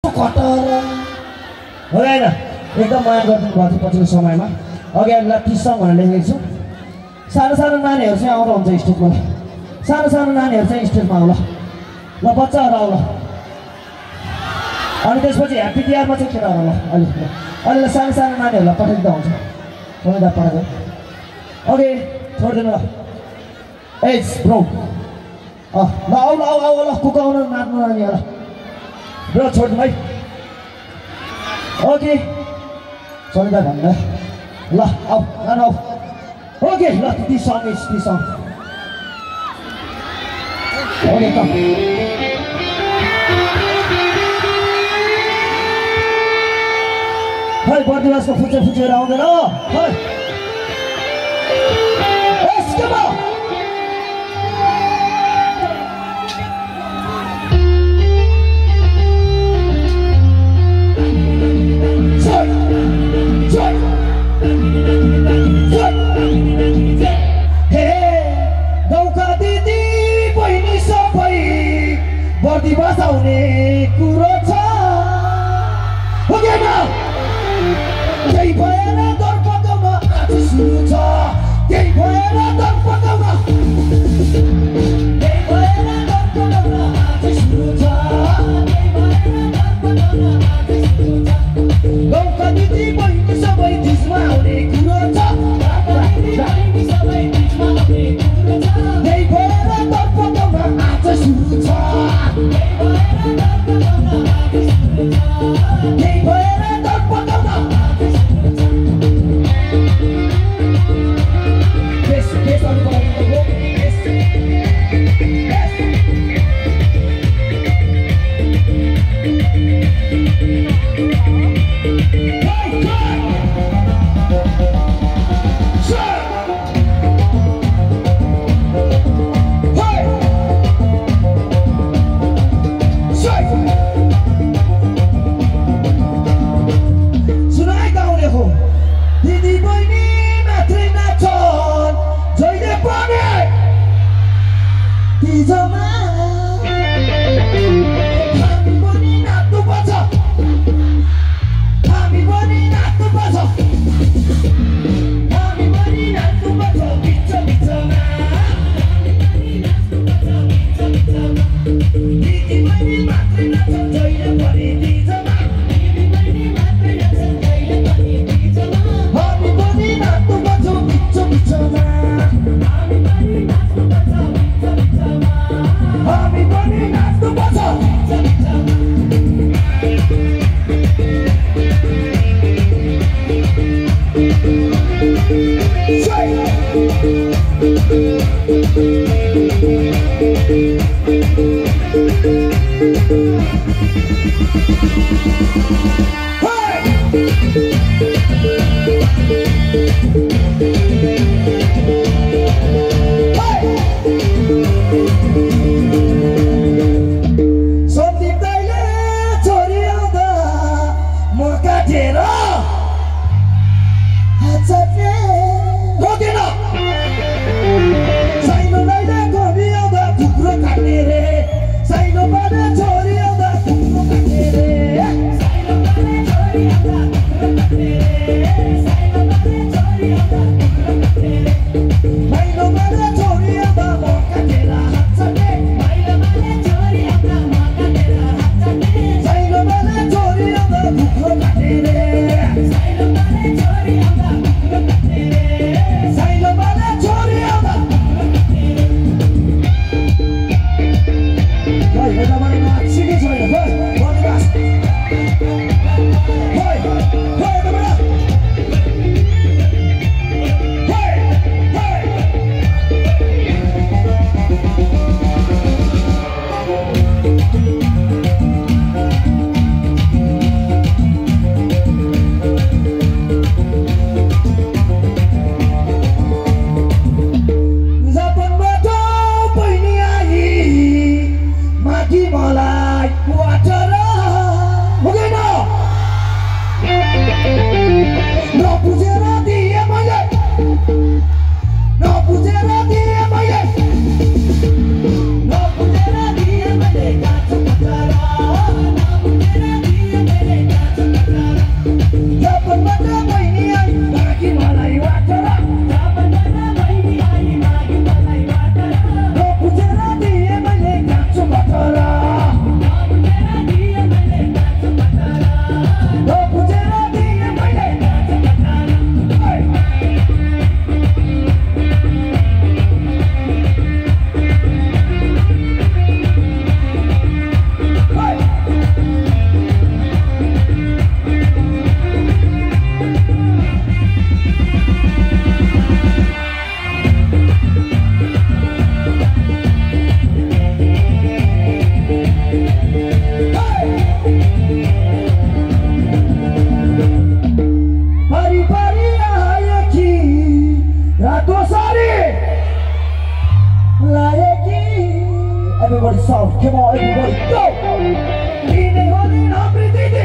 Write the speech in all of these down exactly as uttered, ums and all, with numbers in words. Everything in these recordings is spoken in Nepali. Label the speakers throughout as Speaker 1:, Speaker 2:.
Speaker 1: कटर हो हैन एकदम माया गर्नु भएको थियो पछिल्लो समयमा अघि हामीलाई तीस सङ भनेर लेखेको छु सानो सानो नानीहरू चाहिँ आउँदा हुन्छ स्टेजमा सानो सानो नानीहरू चाहिँ स्टेजमा आउला ल बच्चाहरू आउला अनि त्यसपछि ह्याप्पी तिहारमा चाहिँ केटाहरू होला अलिक अहिले सानो सानो नानीहरूलाई पठाइदिँदा हुन्छ सबैलाई पठाएको ओके छोडिदिनु ल एज ब्रो अँ ल आउ ल आउ आउ ल कुकाउनु नाच्नु नानीहरूलाई ब्रो छोडिदिनु है ओके सधैँ भन्दा ल आऊ नानु आऊ ओके ल ती सङ इज ती सङ ओके कम खै बर्दिवासको फुच्चे फुचेर आउँदैन खै यसकोमा बर्दिवास आउने कुरो छ त्यही भएर दर्पणमा आज सुरु छ त्यही भएर दर्पणमा त्यही भएर दर्पणमा आज सुरु छ त्यही भएर दर्पणमा आज सुरु छ गाउँका दिदी बहिनी सबै देशमा आउने कुरो छ बहिनी सबै देशमा आउने कुरो छ त्यही भएर दर्पणमा आज सुरु छ त्यही भएर दर्पणमा आज सुरु छ त्यही भएर दर्पणमा Say no, but I told you that. Come on, everybody, go! Dine hole na pritite.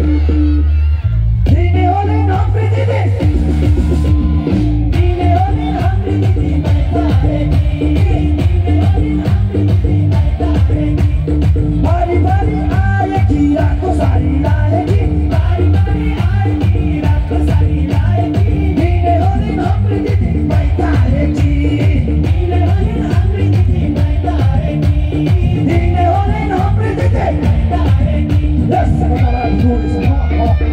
Speaker 1: Dine hole na pritite. Dine hole na pritite. Bari bari aayegi raat ko saari laayegi. Bari bari aayegi raat ko saari laayegi. Dine hole na pritite baitaayegi. Dine hole na pritite baitaayegi. Dine hole na pritite baitaayegi. Yes, I'm gonna do this.